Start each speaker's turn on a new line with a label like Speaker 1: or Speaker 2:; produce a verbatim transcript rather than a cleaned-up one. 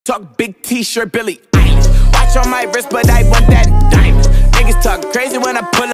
Speaker 1: Talk big t-shirt, Billy Eilish. Watch on my wrist, but I want that diamond. Niggas talk crazy when I pull up.